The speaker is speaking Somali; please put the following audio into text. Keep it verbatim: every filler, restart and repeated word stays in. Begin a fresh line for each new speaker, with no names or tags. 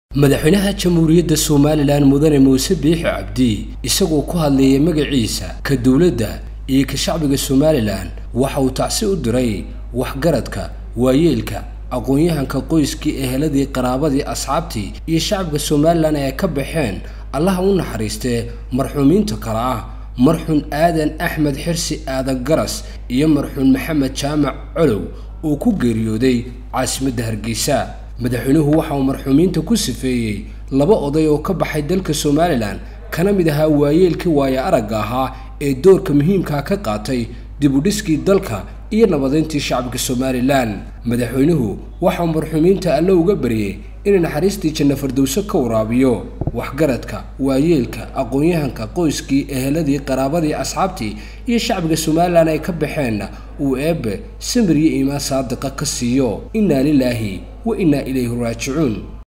madaxweynaha jamhuuriyadda Soomaaliland mudane Muuse Biixi Cabdi isagoo ku hadlayay magaciisa ka dawladda iyo ka shacbiga Soomaaliland waxa uu tacsi u diray waxgaradka waayeelka aqoon-yahanka qoyskii eheladii qaraabadii asxaabtii iyo shacbiga Soomaaliland ee ka baxeen Allah u naxariistay marxuumiinta kala ah marxuum aadan Axmed Xirsi aadan Garas iyo marxuum Maxamed Jaamac Colow oo ku geeriyooday caasimadda Hargeysa madaxweynuhu waxa uu marxuumiinta ku sifeeyay laba oday oo ka baxay dalka Soomaaliland kana mid ahaa waayeelkii waaya aragga ahaa ee doorka muhiimka ka qaatay dib u dhiskii dalka iyo nabadeyntii shacabka Soomaaliland madaxweynuhu waxa uu marxuumiinta Alle uga bariyay in naxariistii janno firdawso ka waraabiyo waxgaradka waayeelka aqoon-yahanka qoyskii eheladii qaraabadii asxaabtii iyo shacbiga Soomaaliland ay ka baxeen uu eebbe samir iyo iimaan saadiqa ka siiyo inna lillahi wa inna ilayhi raaji'uun